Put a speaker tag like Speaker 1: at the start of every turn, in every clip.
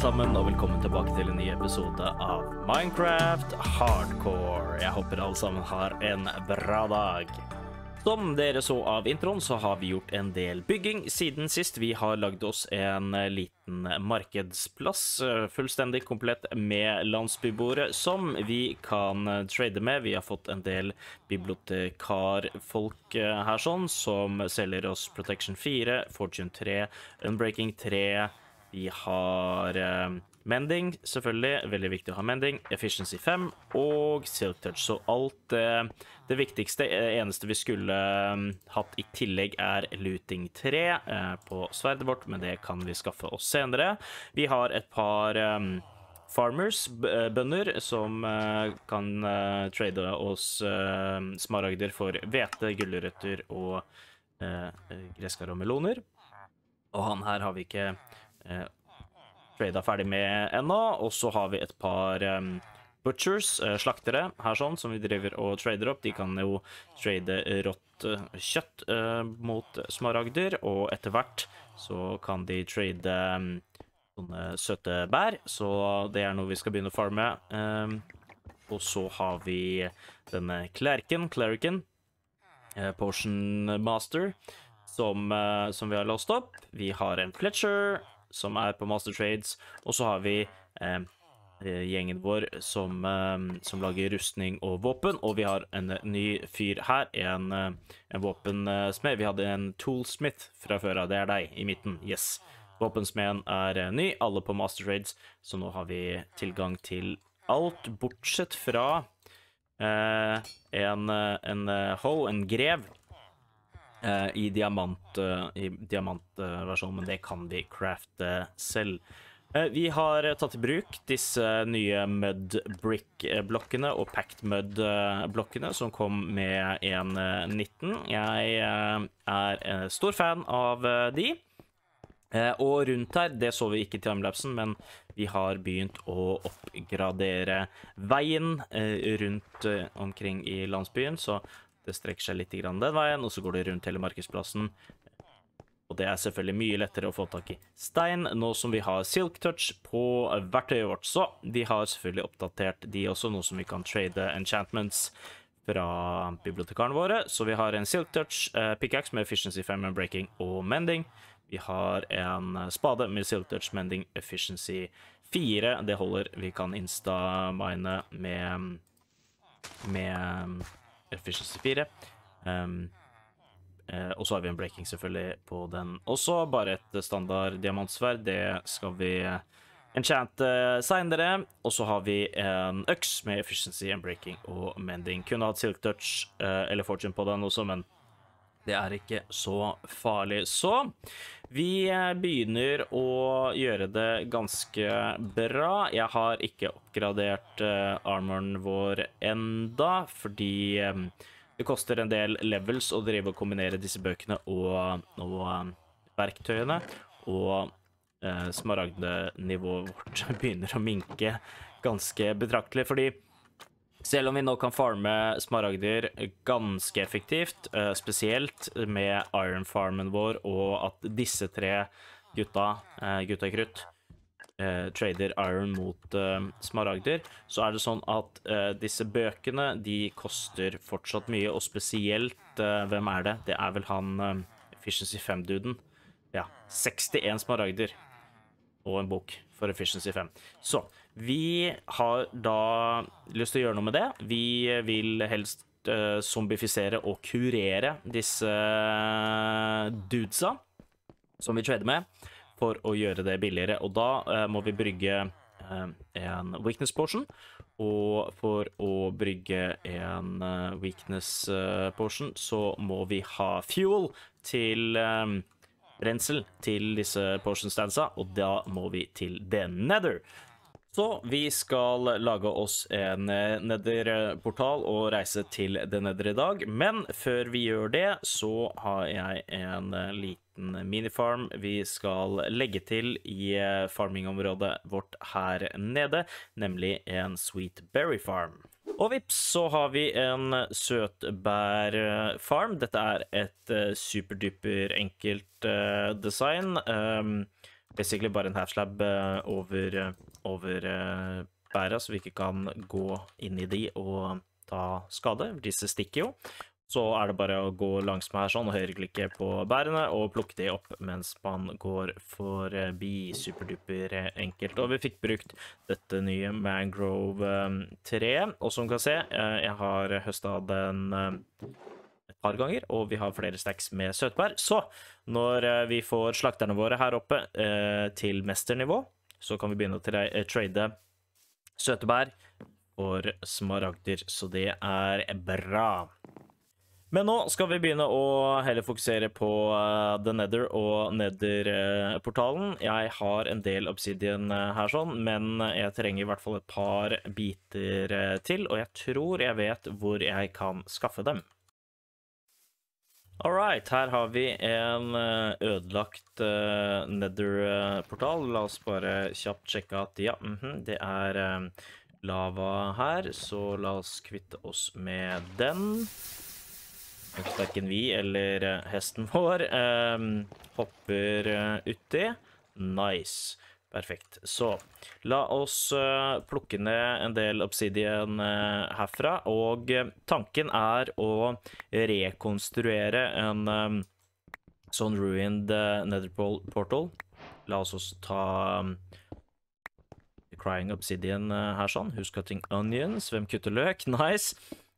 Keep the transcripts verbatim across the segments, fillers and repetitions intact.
Speaker 1: sammen, og velkommen tilbake til en ny episode av Minecraft Hardcore. Jeg håper alle sammen har en bra dag. Som dere så av introen, så har vi gjort en del bygging siden sist. Vi har lagd oss en liten markedsplass, fullstendig komplett med landsbyboere, som vi kan trade med. Vi har fått en del bibliotekarfolk her sånn, som selger oss Protection fire, Fortune tre, Unbreaking tre. Vi har uh, Mending, selvfølgelig. Veldig viktig å ha Mending. Efficiency fem og Silk Touch. Så alt uh, det viktigste, det eneste vi skulle um, hatt i tillegg er Looting tre uh, på sverdet vårt, men det kan vi skaffe oss senere. Vi har et par um, farmers, bønder, som uh, kan uh, trade oss uh, smaragder for hvete, gulrøtter og uh, gresskar og meloner. Og han her har vi ikke Uh, tradet ferdig med ennå, og så har vi et par um, butchers, uh, slaktere her sånn, som vi driver og trader opp. De kan jo trade rått uh, kjøtt uh, mot smaragder, og etter hvert så kan de trade um, sånne søte bær, så det er noe vi skal begynne å farme. Um, og så har vi denne klerken, klerken, uh, Potion Master, som, uh, som vi har låst opp. Vi har en Fletcher, som er på Master Trades, og så har vi eh, gjengen vår som, eh, som lager rustning og våpen, og vi har en ny fyr her, en, en våpensmed. Vi hadde en toolsmith fra før av, det er deg i midten, yes. Våpensmeden er ny, alle på Master Trades, så nå har vi tilgang til alt, bortsett fra eh, en, en hoe, en grev, Uh, i diamant, uh, i diamantversjonen, men det kan vi crafte selv. Uh, vi har tatt i bruk disse nye mud brick-blokkene og packed mud-blokkene som kom med en nitten. Jeg uh, er en stor fan av uh, de. Uh, og rundt her, det så vi ikke i timelapsen, men vi har begynt å oppgradere veien uh, rundt uh, omkring i landsbyen, så det strekker seg litt grann den veien, og så går det rundt hele markedsplassen. Og det er selvfølgelig mye lettere å få tak i stein, nå som vi har Silk Touch på verktøyet vårt. Så vi har selvfølgelig oppdatert de også, nå som vi kan trade enchantments fra bibliotekarene våre. Så vi har en Silk Touch uh, pickaxe med Efficiency fem, Breaking og Mending. Vi har en spade med Silk Touch, Mending, Efficiency fire. Det holder. Vi kan insta-mine med... med Efficiency fire. Um, eh, og så har vi en breaking selvfølgelig på den også. Bare et standard diamantsverd. Det skal vi enchante senere. Og så har vi en øks med efficiency, en breaking og mending. Kunne hatt Silk Touch eh, eller Fortune på den også, men det er ikke så farlig. Så vi begynner å gjøre det ganske bra. Jeg har ikke oppgradert uh, armoren vår enda, fordi um, det koster en del levels å drive og kombinere disse bøkene og, og um, verktøyene. Og uh, smaragdenivået vårt begynner å minke ganske betraktelig, fordi selv om vi nå kan farme smaragder ganske effektivt, uh, spesielt med iron farmen vår, og at disse tre gutta, uh, gutta i krutt, uh, trader iron mot uh, smaragder, så er det sånn at uh, disse bøkene, de koster fortsatt mye, og spesielt, uh, hvem er det? Det er vel han uh, Efficiency fem-duden. Ja, sekstien smaragder og en bok for Efficiency fem. Så vi har da lyst til å gjøre noe med det. Vi vil helst uh, zombifisere og kurere disse dudesa som vi trader med, for å gjøre det billigere. Og da uh, må vi brygge uh, en weakness potion, og for å brygge en uh, weakness uh, potion, så må vi ha fuel til um, brensel til disse potion stansa, og da må vi til The Nether. Så vi skal lage oss en Nether-portal og reise til The Nether i dag, men før vi gjør det, så har jeg en liten minifarm vi skal legge til i farmingområdet vårt her nede, nemlig en Sweet Berry Farm. Og vips, så har vi en søtbærfarm. Dette er et uh, superduper enkelt uh, design. Um, basically bare en half-slab uh, over, uh, over uh, bæra, så vi ikke kan gå inn i de og ta skade. Disse stikker jo. Så er det bare å gå langs med her sånn, og høyreklikke på bærene, og plukke de opp mens man går forbi. Superduper enkelt. Og vi fikk brukt dette nye mangrove-treet, og som du kan se, uh, jeg har høstet den uh, et par ganger, og vi har flere stacks med søtbær. Så når uh, vi får slakterne våre her oppe uh, til mesternivå, så kan vi begynne å tra uh, trade søtebær for smaragder, så det er bra. Men nå skal vi begynne å heller fokusere på uh, The Nether og Nether-portalen. Uh, jeg har en del obsidian uh, her sånn, men jeg trenger i hvert fall et par biter uh, til, og jeg tror jeg vet hvor jeg kan skaffe dem. Alright, her har vi en ødelagt uh, Nether-portal. La oss bare kjapt sjekke at ja, mm-hmm, det er uh, lava her, så la oss kvitte oss med den. Hverken vi eller uh, hesten vår um, hopper uh, uti. Nice. Perfekt. Så la oss uh, plukke ned en del obsidian uh, herfra, og uh, tanken er å rekonstruere en um, sånn ruined uh, nether portal. La oss også ta um, crying obsidian uh, her sånn. Husk cutting onions, hvem kutter løk? Nice.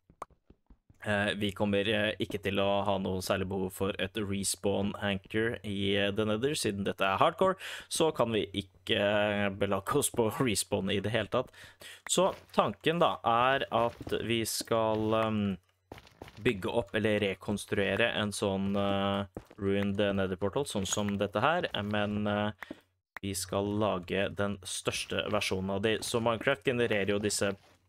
Speaker 1: Uh, vi kommer uh, ikke til å ha noe særlig behov for et respawn anchor i uh, The Nether, siden dette er hardcore, så kan vi ikke uh, belage oss på respawn i det hele tatt. Så tanken da er at vi skal um, bygge opp eller rekonstruere en sånn uh, ruined Nether portal, sånn som dette her, men uh, vi skal lage den største versjonen av det. Så Minecraft genererer jo disse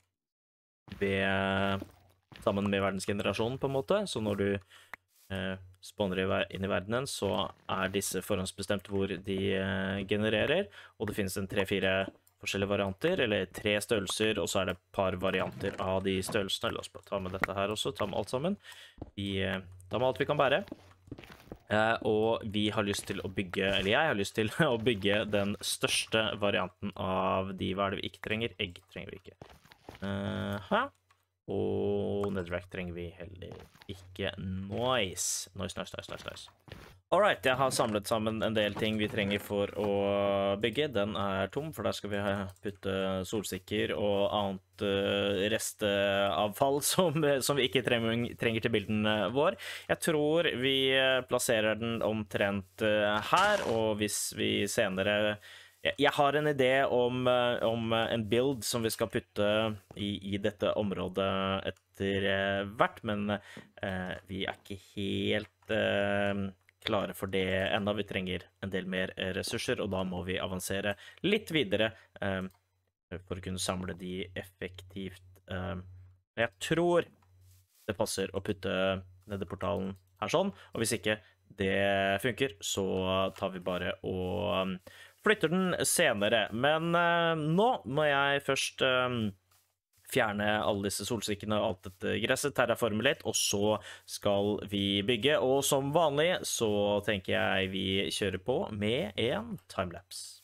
Speaker 1: ved sammen med verdensgenerasjonen på en måte, så når du eh, spawner inn i verdenen, så er disse forhåndsbestemt hvor de eh, genererer, og det finnes en tre-fire forskjellige varianter, eller tre størrelser, og så er det et par varianter av de størrelsene. La oss bare ta med dette her også, ta med alt sammen. Vi eh, tar med alt vi kan bære. Eh, og vi har lyst til å bygge, eller jeg har lyst til å bygge den største varianten av de, hva er det vi ikke trenger? Egg trenger vi ikke. Uh, hæ? Og netherrack trenger vi heller ikke. Nice. Nice, nice, nice, nice, nice. Alright, jeg har samlet sammen en del ting vi trenger for å bygge. Den er tom, for der skal vi putte solsikker og annet uh, restavfall som, som vi ikke trenger, trenger til bilden vår. Jeg tror vi plasserer den omtrent uh, her, og hvis vi senere... Jeg har en idé om, om en build som vi skal putte i, i dette området etter hvert, men eh, vi er ikke helt eh, klare for det enda. Vi trenger en del mer ressurser, og da må vi avansere litt videre eh, for å kunne samle de effektivt. Eh, jeg tror det passer å putte Nether-portalen her sånn, og hvis ikke det funker, så tar vi bare og flytter den senere. Men uh, nå må jeg først uh, fjerne alle disse solsikkene og alt dette gresset, terraforme litt, og så skal vi bygge. Og som vanlig så tenker jeg vi kjører på med en timelapse.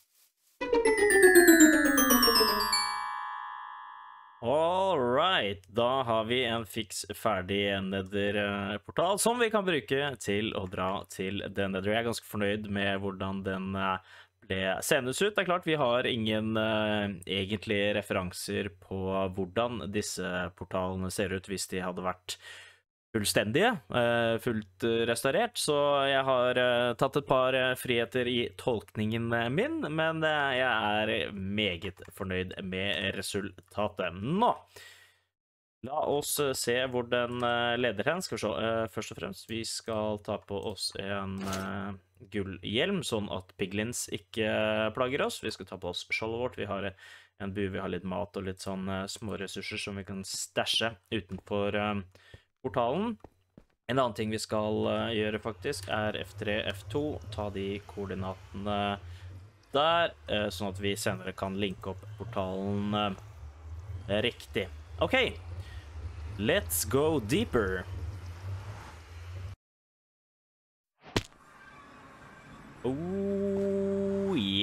Speaker 1: Alright, da har vi en fiks ferdig Nether-portal som vi kan bruke til å dra til den Nether. Jeg er ganske fornøyd med hvordan den ble seende ut. Det er klart vi har ingen uh, egentlige referanser på hvordan disse portalene ser ut hvis de hadde vært fullstendige, uh, fullt restaurert, så jeg har uh, tatt et par uh, friheter i tolkningen min, men uh, jeg er meget fornøyd med resultatet. Nå, la oss uh, se hvor den uh, leder hen. Skal vi se, uh, først og fremst, vi skal ta på oss en uh, gullhjelm, sånn at piglins ikke plager oss. Vi skal ta på oss skjoldet vårt. Vi har en bu, vi har litt mat og litt sånn uh, små ressurser som vi kan stashe utenfor uh, portalen. En annen ting vi skal uh, gjøre faktisk er F tre, F to, ta de koordinatene der, uh, sånn at vi senere kan linke opp portalen uh, riktig. Ok, let's go deeper. Oh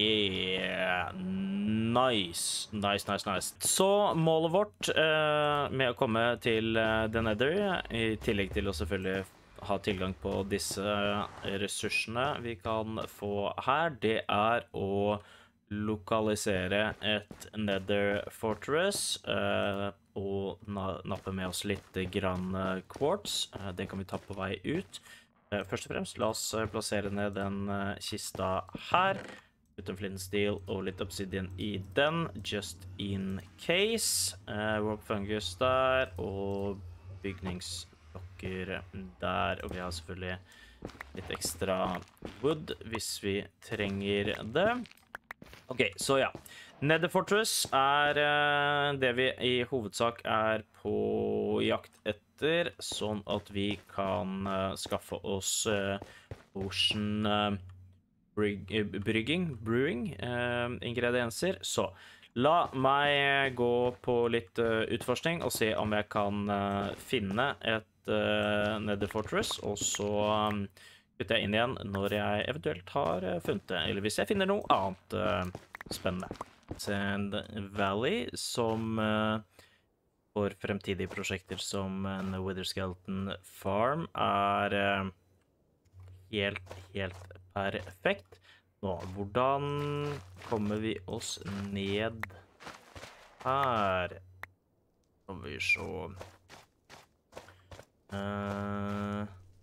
Speaker 1: Nice. Nice, nice, nice. Så målet vårt uh, med å komme til uh, The Nether, i tillegg til å selvfølgelig ha tilgang på disse ressursene vi kan få her, det er å lokalisere et Nether Fortress uh, og na nappe med oss litt grann quartz. Uh, det kan vi ta på vei ut. Uh, først og fremst, la oss plassere ned den uh, kista her. Uten flint and steel og litt obsidian i den, just in case. Uh, warp fungus der, og bygningsblokker der. Og vi har selvfølgelig litt ekstra wood hvis vi trenger det. Ok, så ja. Nether Fortress er uh, det vi i hovedsak er på jakt etter, sånn at vi kan uh, skaffe oss uh, ocean... Uh, brygging, brewing, uh, ingredienser. Så la meg gå på litt uh, utforskning og se om jeg kan uh, finne et uh, Nether Fortress, og så um, putter jeg inn igjen når jeg eventuelt har uh, funnet det, eller hvis jeg finner noe annet uh, spennende. Sand Valley, som uh, for fremtidige prosjekter som en Wither Skeleton Farm, er uh, helt, helt perfekt. Nå, hvordan kommer vi oss ned her? Skal vi se. Uh,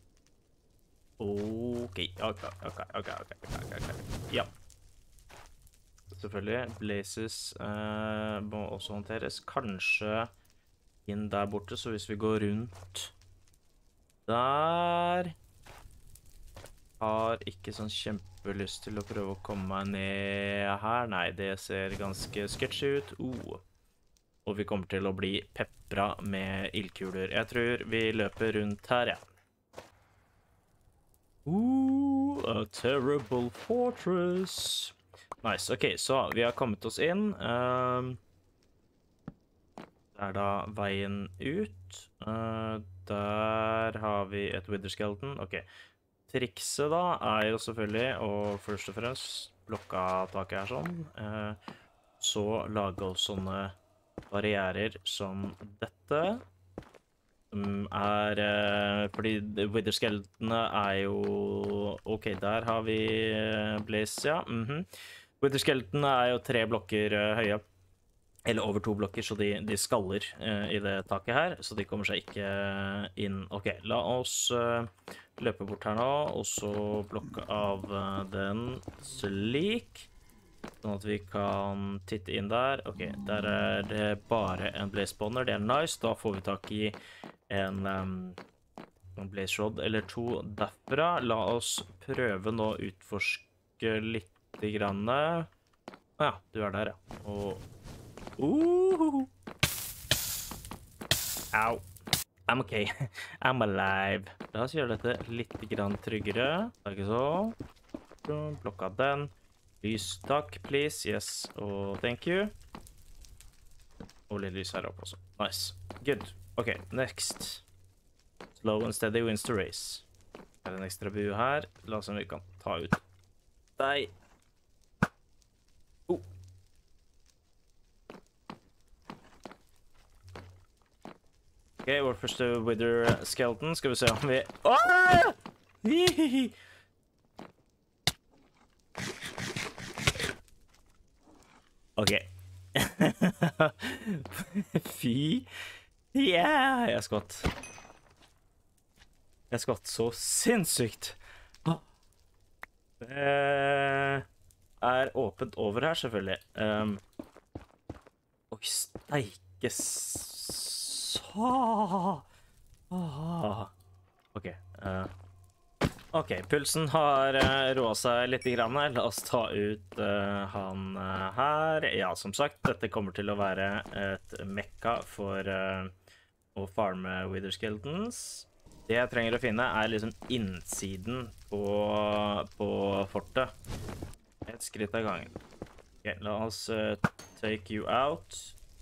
Speaker 1: ok, ok, ok, ok, ok, ok, ja. Selvfølgelig, blazes uh, må også håndteres. Kanskje inn der borte, så hvis vi går rundt der... har ikke sånn kjempelyst til å prøve å komme meg ned her. Nei, det ser ganske sketchy ut. Oh. Og vi kommer til å bli peppra med ildkuler. Jeg tror vi løper rundt her, ja. Ooh, a terrible fortress. Nice, ok, så vi har kommet oss inn. Um, det er da veien ut. Uh, der har vi et Wither Skeleton. Ok. Trikset da er jo selvfølgelig å først og fremst blokke taket her sånn, eh, så lage oss sånne barrierer som dette, som er, eh, fordi Wither Skeletone er jo, ok, der har vi Blaze, ja, mhm. Wither Skeletone er jo tre blokker uh, høye, eller over to blokker, så de, de skaller uh, i det taket her, så de kommer seg ikke uh, inn. Ok, la oss uh, løpe bort her nå, og så blokke av uh, den slik, sånn at vi kan titte inn der. Ok, der er det bare en blaze spawner, det er nice. Da får vi tak i en, um, en blaze rod eller to derfra. La oss prøve nå å utforske litt grann. Ah, ja, du er der, ja. Og Uh, Au. I'm okay. I'm alive. La oss gjøre dette litt grann tryggere. Takk så. Blokka den. Lys, takk, please. Yes, og thank you. Og litt lys her oppe også. Nice. Good. Ok, next. Slow and steady wins the race. Her er en ekstra bue her. La oss se om vi kan ta ut deg. Oh. Ok, vår første Wither Skeleton. Skal vi se om vi... Åh! Hihihi! Ok. Fy. Yeah! Jeg skvatt. Jeg skvatt så sinnssykt. Det er åpent over her, selvfølgelig. Um, Oi, steike så... Ah. Ok. Uh. Ok, pulsen har uh, roet seg litt grann her. La oss ta ut uh, han uh, her. Ja, som sagt, dette kommer til å være et mekka for uh, å farme Wither Skeletons. Det jeg trenger å finne er liksom innsiden på, på fortet. Et skritt av gangen. Ok, la oss uh, take you out.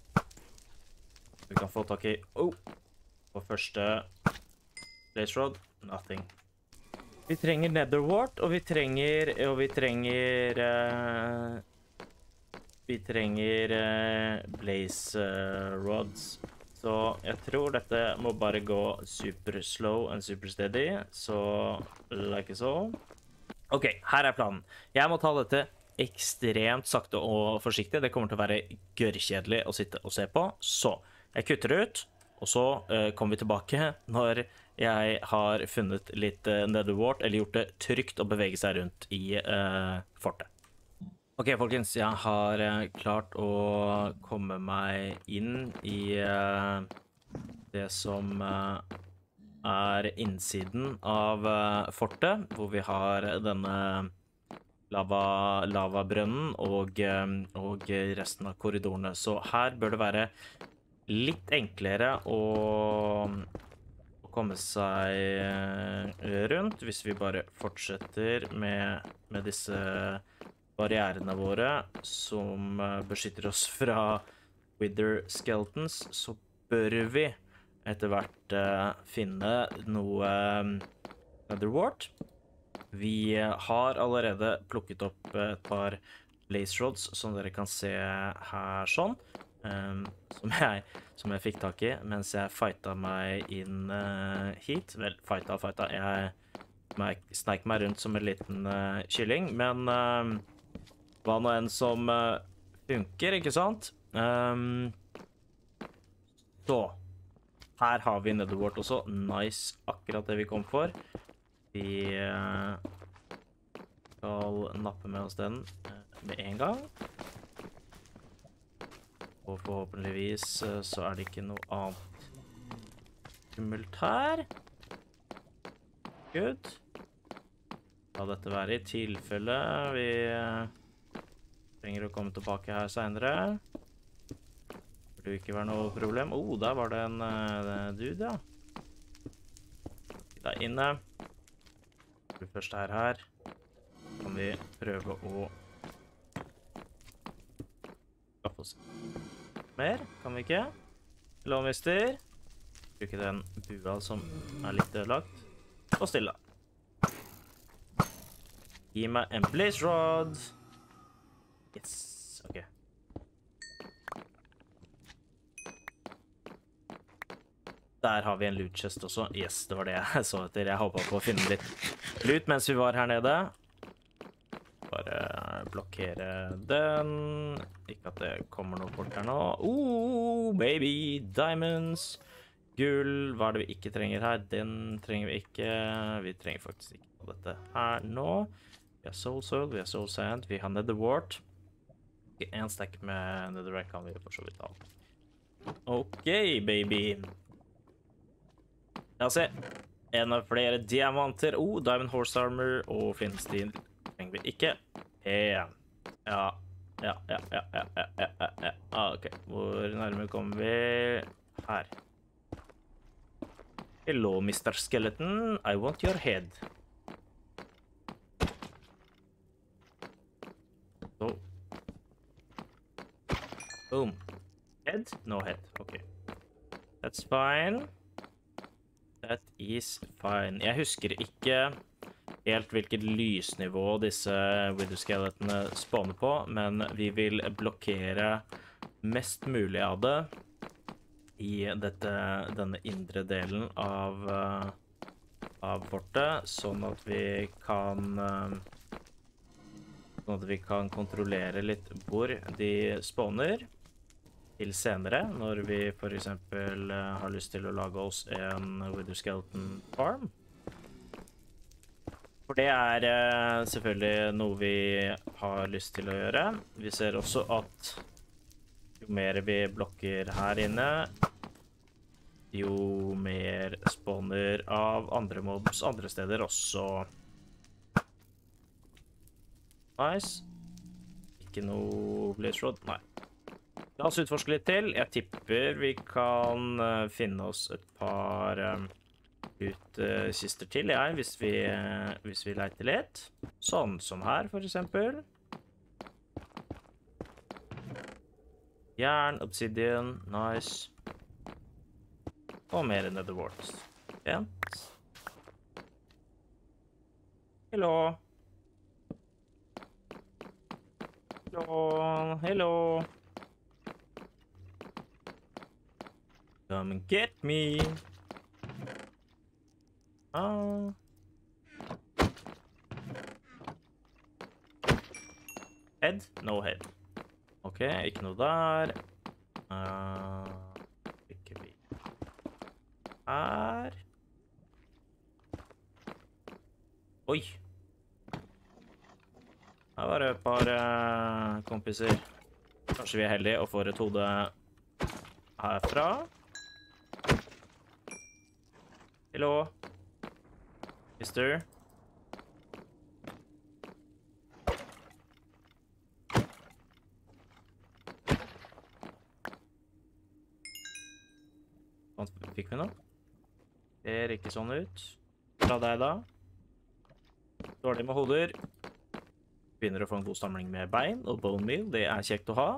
Speaker 1: Vi kan få tak i... Oh! På første blaze rod. Nothing. Vi trenger netherwart, og vi trenger... Og vi trenger... Uh, Vi trenger uh, blaze uh, rods. Så jeg tror dette må bare gå super slow and super steady. Så like so. OK, her er planen. Jeg må ta dette ekstremt sakte og forsiktig. Det kommer til å være gørrkjedelig å sitte og se på. Så jeg kutter ut, og så uh, kommer vi tilbake når jeg har funnet litt uh, netherwart, eller gjort det trygt å bevege seg rundt i uh, fortet. OK, folkens, jeg har uh, klart å komme meg inn i uh, det som uh, er innsiden av uh, fortet, hvor vi har denne lava, lavabrønnen og, uh, og resten av korridorene. Så her bør det være litt enklere å, å komme seg rundt hvis vi bare fortsetter med, med disse barrierene våre som beskytter oss fra wither skeletons. Så bør vi etter hvert uh, finne noe um, netherwart. Vi har allerede plukket opp et par blaze rods som dere kan se her sånn. Um, som, jeg, som jeg fikk tak i mens jeg fighta meg inn uh, hit. Vel, fighta, fighta. Jeg sneik meg rundt som en liten uh, kylling, men uh, hva nå enn som uh, funker, ikke sant? Um, så, her har vi netherwart også. Nice, akkurat det vi kom for. Vi uh, skal nappe med oss den uh, med en gang. Og forhåpentligvis så er det ikke noe annet skummelt her. Good. La dette være i tilfelle vi trenger å komme tilbake her senere. Det burde ikke være noe problem. Oh, der var det en uh, dude, ja. Der inne. Det første er her. Kan vi prøve å skaffe oss mer, kan vi ikke? Hello, mister. Bruke den bua som er litt ødelagt. Og stille. Gi meg en blaze rod. Yes, ok. Der har vi en loot chest også. Yes, det var det jeg så etter. Jeg håpet på å finne litt loot mens vi var her nede. Bare blokkere den. Ikke at det kommer noe bort her nå. Oh, baby, diamonds. Gull, hva er det vi ikke trenger her? Den trenger vi ikke. Vi trenger faktisk ikke dette her nå. Vi har soul soil, vi har soul sand, vi har netherwart. En stack med netherrack kan vi for så vidt ha. OK, baby. La oss se. En av flere diamanter. Oh, diamond horse armor og flintsteel. Trenger vi ikke. Ja. Ja, ja, ja, ja, ja, ja, ja, ja. Ah, ok. Hvor nærmere kommer vi? Her. Hello, mister Skeleton. I want your head. So. Boom. Head? No head. Okay. That's fine. That is fine. Jeg husker ikke helt hvilket lysnivå disse wither skeletene spawner på, men vi vil blokkere mest mulig av det i dette, denne indre delen av, av fortet, sånn at vi kan sånn at vi kan kontrollere litt hvor de spawner til senere, når vi for eksempel har lyst til å lage oss en wither skeleton farm. For det er uh, selvfølgelig noe vi har lyst til å gjøre. Vi ser også at jo mer vi blokker her inne, jo mer spawner av andre mobs andre steder også. Nice. Ikke noe blaze rod? Nei. La oss utforske litt til. Jeg tipper vi kan uh, finne oss et par um, ut uh, kister til, jeg, hvis vi, uh, hvis vi leiter litt. Sånn som her, for eksempel. Jern, obsidian, nice. Og mer netherwart. Pent. Hello. Hello, hello. Come and get me. Ah. Head? No head. Ok, ikke noe der. Uh, ikke vi. Her. Oi. Her var det et par uh, kompiser. Kanskje vi er heldige og får et hode herfra. Hello. Mister. Fikk vi noe? Ser ikke sånn ut. Fra deg da. Dårlig med hoder. Begynner å få en god samling med bein og bone meal. Det er kjekt å ha.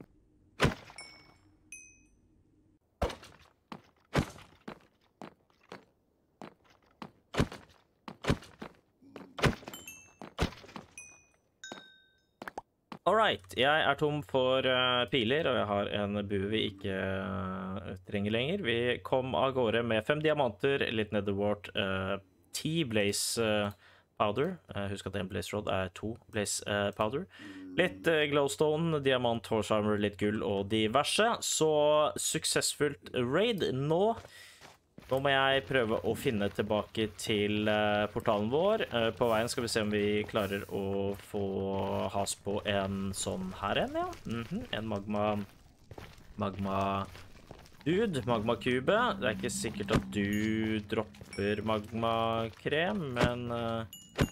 Speaker 1: Alright, jeg er tom for uh, piler, og jeg har en bue vi ikke uh, trenger lenger. Vi kom av gårde med fem diamanter, litt netherwort, uh, ti blaze uh, powder. Uh, husk at en blaze rod er to blaze uh, powder. Litt uh, glowstone, diamant, horse armor, litt gull og diverse. Så suksessfullt raid nå. Nå må jeg prøve å finne tilbake til uh, portalen vår. Uh, på veien skal vi se om vi klarer å få has på en sånn her en, ja. Mm-hmm. En magma... Magma... Dude, magma-kube. Det er ikke sikkert at du dropper magma-krem, men... Uh...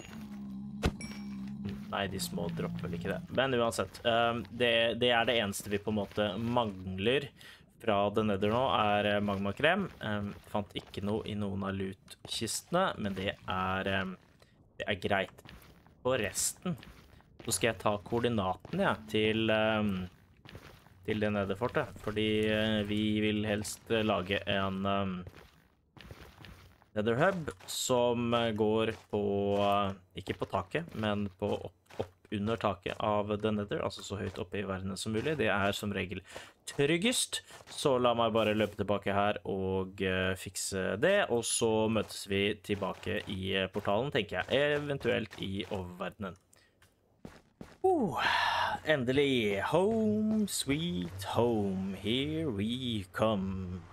Speaker 1: Nei, de små dropper vel ikke det. Men uansett, uh, det, det er det eneste vi på en måte mangler fra The Nether nå, er magmakrem. Um, fant ikke noe i noen av loot-kistene, men det er, um, det er greit. På resten, så skal jeg ta koordinaten ja, til, um, til det Nether-fortet, fordi uh, vi vil helst uh, lage en um, Nether Hub som uh, går på, uh, ikke på taket, men på opp under taket av The Nether, altså så høyt oppe i verden som mulig. Det er som regel tryggest, så la meg bare løpe tilbake her og uh, fikse det, og så møtes vi tilbake i portalen, tenker jeg, eventuelt i oververdenen. Uh, endelig, home sweet home, here we come.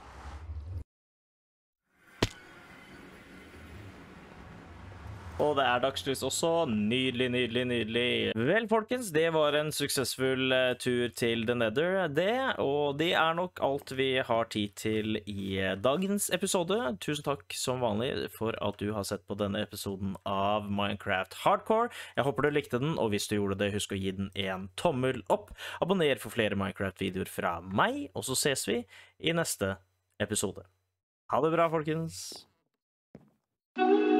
Speaker 1: Og det er dagslys også. Nydelig, nydelig, nydelig. Vel, folkens, det var en suksessfull uh, tur til The Nether, det. Og det er nok alt vi har tid til i dagens episode. Tusen takk som vanlig for at du har sett på denne episoden av Minecraft Hardcore. Jeg håper du likte den, og hvis du gjorde det, husk å gi den en tommel opp. Abonner for flere Minecraft-videoer fra meg, og så ses vi i neste episode. Ha det bra, folkens!